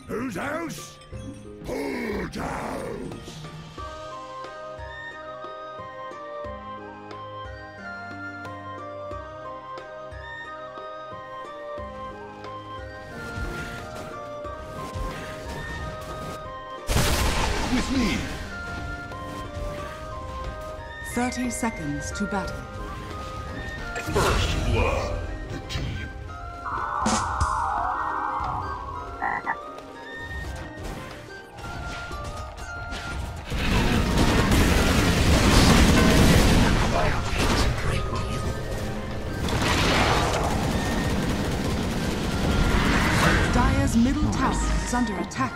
Whose house? Whose house? With me. 30 seconds to battle. First blood. The team. Dire's middle tower is under attack.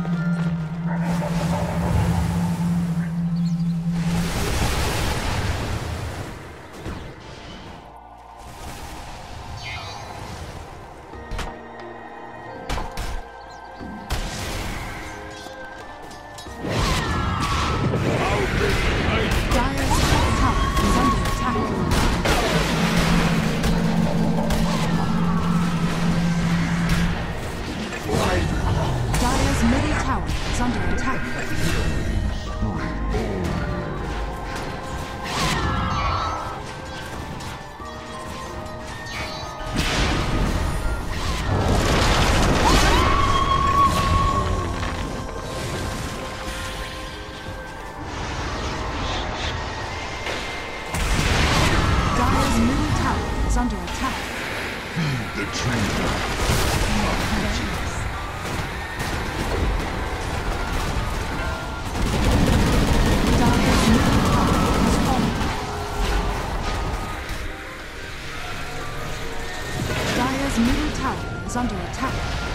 Is under attack.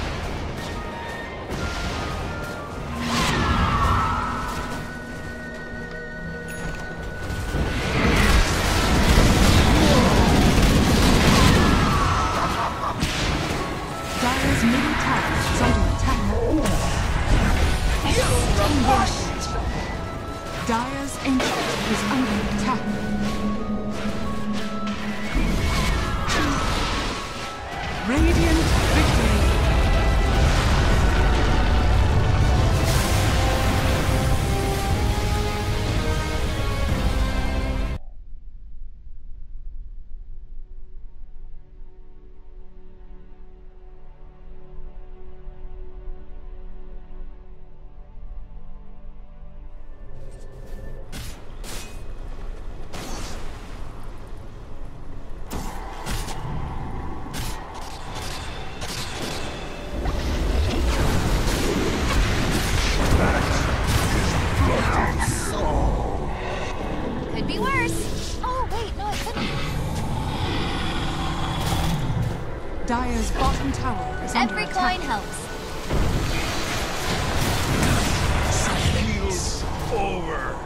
Dire's middle tower is under attack. Extinguished. Dire's ancient is under attack. Radiant victory! Could be worse. Oh, wait, no, it couldn't. Dire's bottom tower is under Every attack. coin helps. Heals over.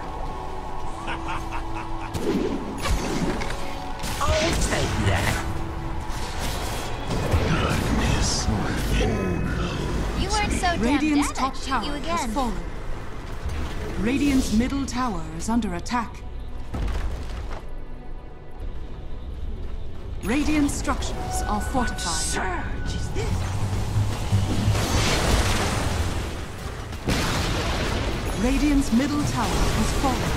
I'll take that. Goodness. You weren't so damn Radiant's dead, top I'd shoot tower you has again. fallen. Radiant's middle tower is under attack. Radiant structures are fortified. Surge is this? Radiant's middle tower has fallen.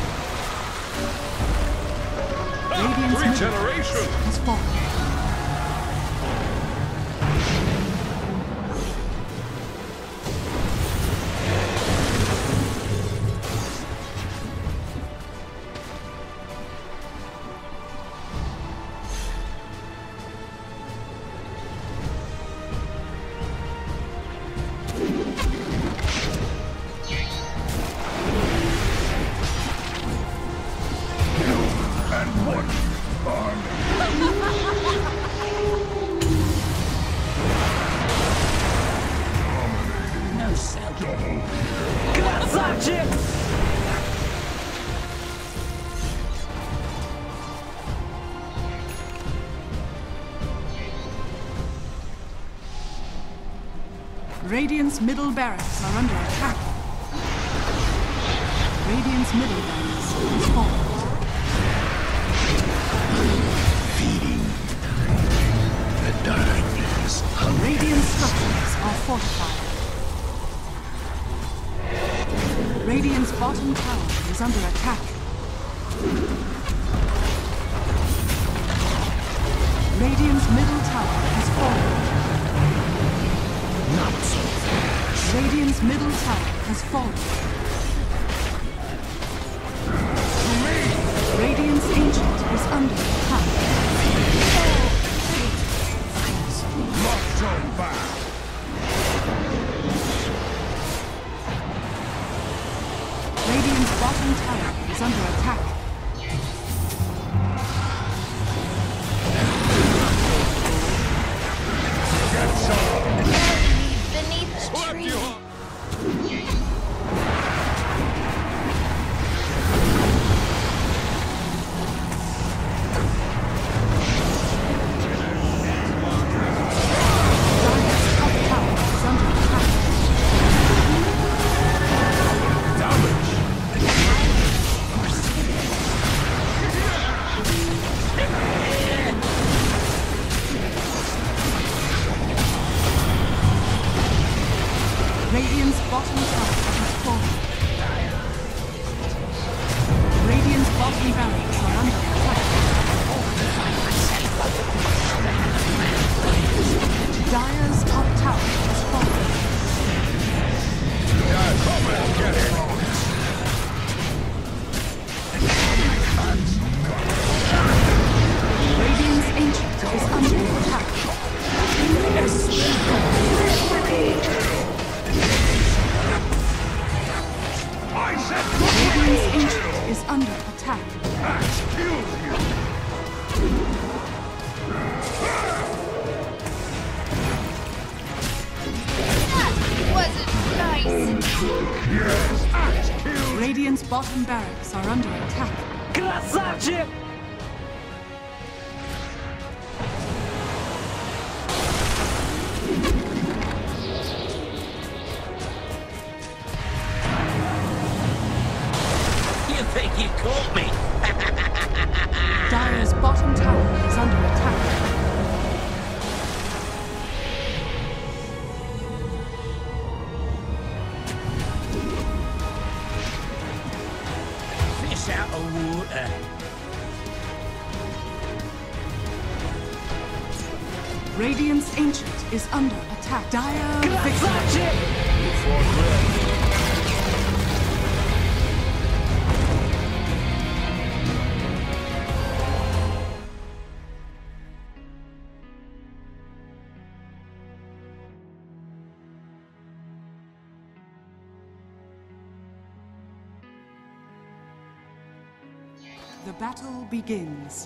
Radiant's middle tower has fallen. No sound. Красавчик! Radiant's middle barracks are under attack. Radiant's middle barracks has fallen. Feeding the darkness. Radiant structures are fortified. bottom tower is under attack. Radiant's middle tower has fallen. Not so fast. Radiant's middle tower has fallen. Radiant's ancient is under attack. Not so fast. Radiant's bottom tower is under attack. Beneath the tree. Dire's top tower is under attack. Radiant's bottom tower has fallen. Radiant's bottom barracks are under attack. Dire's top tower has fallen. Come and get it. Radiant's ancient is under attack. I said Radiant's ancient is under attack. axe kills you. That wasn't nice. Yes, axe kills. Radiant's bottom barracks are under attack. Красавчик! You think you caught me? Dire's bottom tower is under attack. Fish out of water. Radiant's ancient is under attack. Dire victory. Красавчик! The battle begins.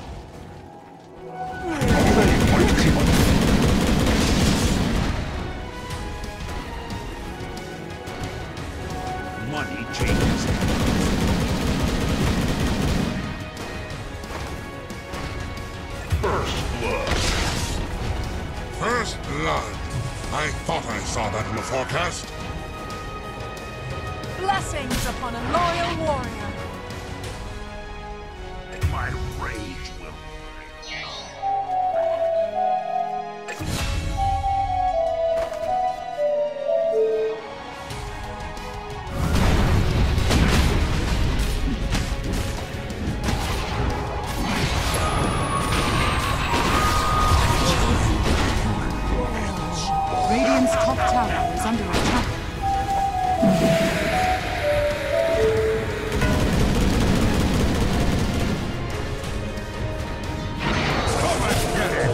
Money changes. First blood. First blood. I thought I saw that in the forecast. Blessings upon a loyal warrior. My rage will. Radiant's top tower is under attack. Come and get it.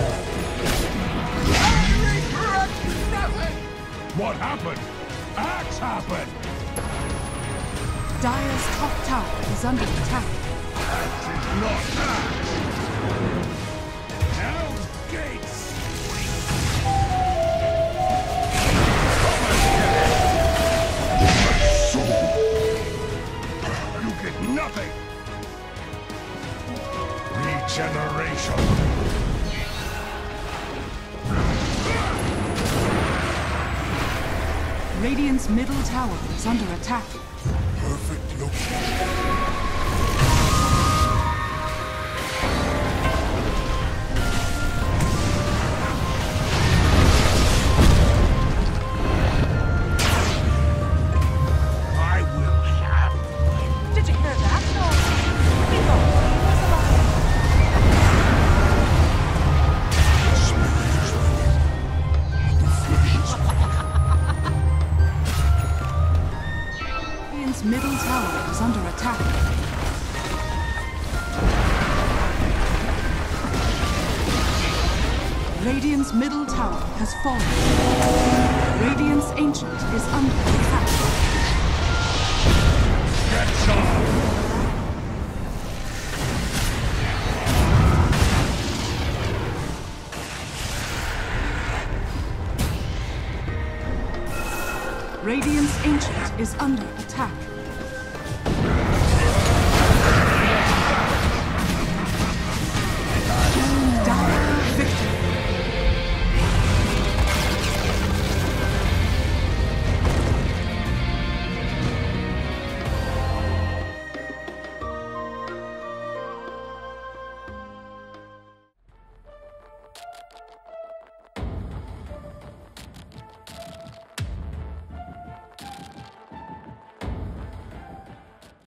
What happened? Axe happened. Dire's top tower is under attack. Axe is not axe. Hell's gates. Come and get it. My soul. You get nothing. Regeneration. Radiant's middle tower is under attack. Perfect location. I will Radiant's middle tower has fallen. Radiant's Ancient is under attack. Radiant's Ancient is under attack.